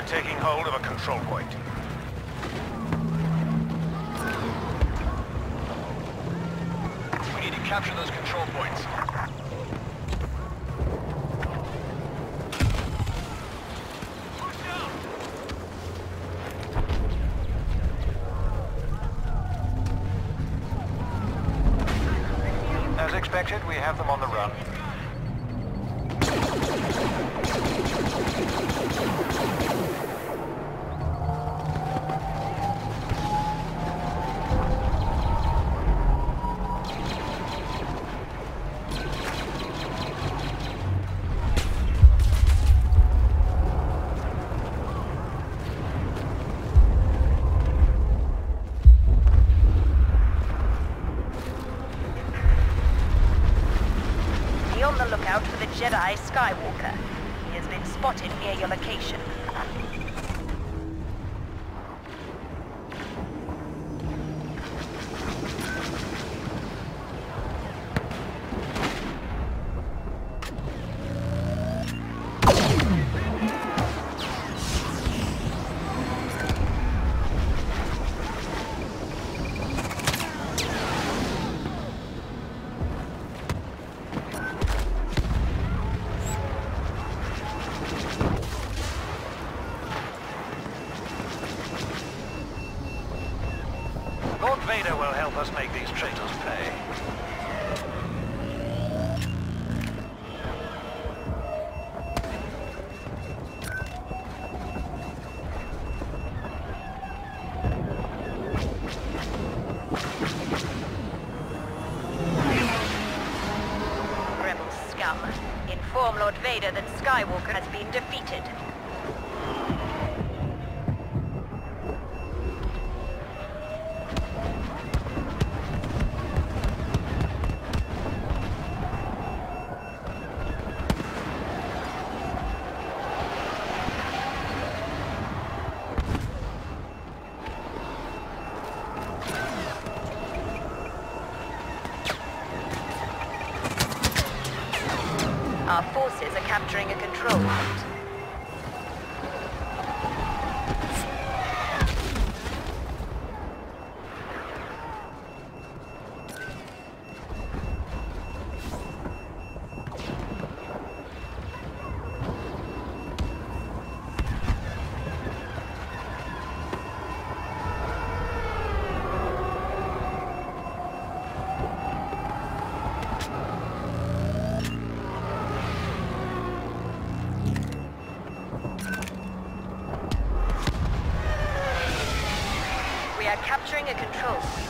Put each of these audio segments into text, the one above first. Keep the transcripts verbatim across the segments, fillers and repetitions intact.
taking hold of a control point. We need to capture those control points. As expected, we have them on the run. Be on the lookout for the Jedi Skywalker. He has been spotted near your location. Lord Vader will help us make these traitors pay. Rebel scum. Inform Lord Vader that Skywalker has been defeated. Our forces are capturing a control point. We are capturing a control point.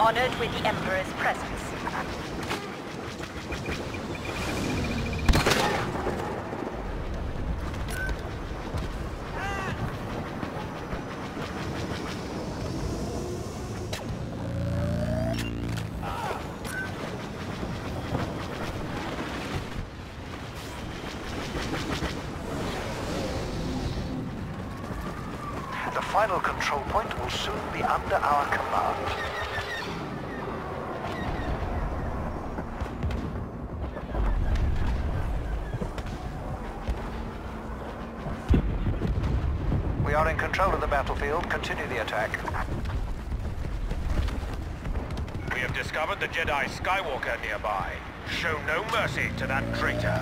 honored with the Emperor's presence. The final control point will soon be under our command. We are in control of the battlefield. Continue the attack. We have discovered the Jedi Skywalker nearby. Show no mercy to that traitor.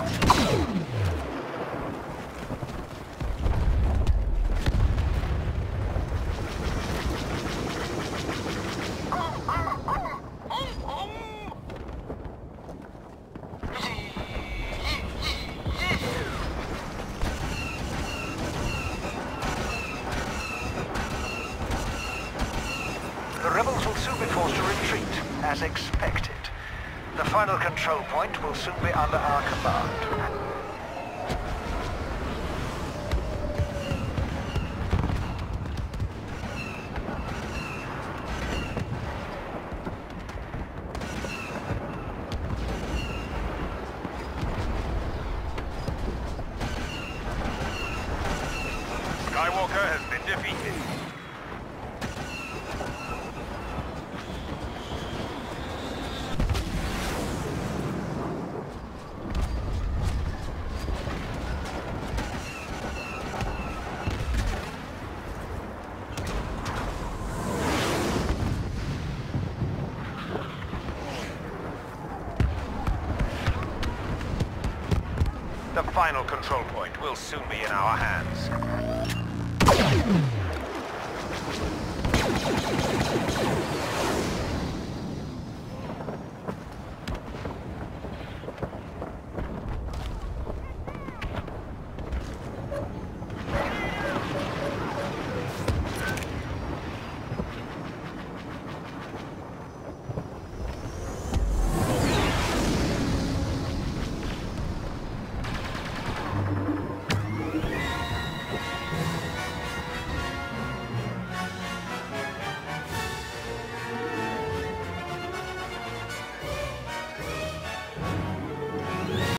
The rebels will soon be forced to retreat, as expected. The final control point will soon be under our command. Skywalker has been defeated. The final control point will soon be in our hands.